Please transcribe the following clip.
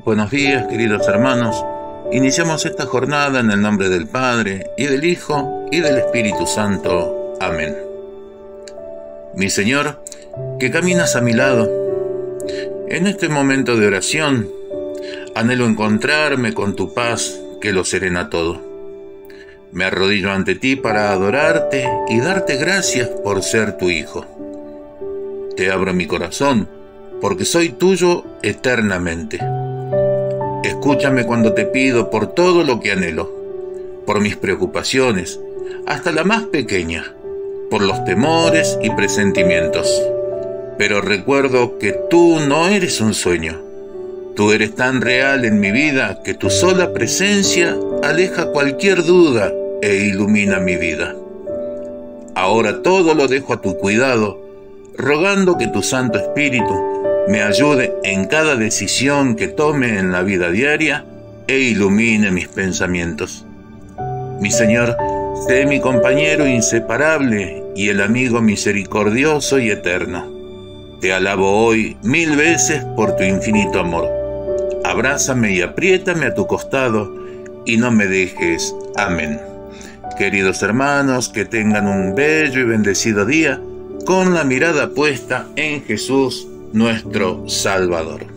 Buenos días, queridos hermanos. Iniciamos esta jornada en el nombre del Padre, y del Hijo, y del Espíritu Santo. Amén. Mi Señor, que caminas a mi lado, en este momento de oración, anhelo encontrarme con tu paz que lo serena todo. Me arrodillo ante ti para adorarte y darte gracias por ser tu Hijo. Te abro mi corazón, porque soy tuyo eternamente. Escúchame cuando te pido por todo lo que anhelo, por mis preocupaciones, hasta la más pequeña, por los temores y presentimientos. Pero recuerdo que tú no eres un sueño. Tú eres tan real en mi vida que tu sola presencia aleja cualquier duda e ilumina mi vida. Ahora todo lo dejo a tu cuidado, rogando que tu Santo Espíritu me ayude en cada decisión que tome en la vida diaria e ilumine mis pensamientos. Mi Señor, sé mi compañero inseparable y el amigo misericordioso y eterno. Te alabo hoy 1000 veces por tu infinito amor. Abrázame y apriétame a tu costado y no me dejes. Amén. Queridos hermanos, que tengan un bello y bendecido día con la mirada puesta en Jesús, nuestro Salvador.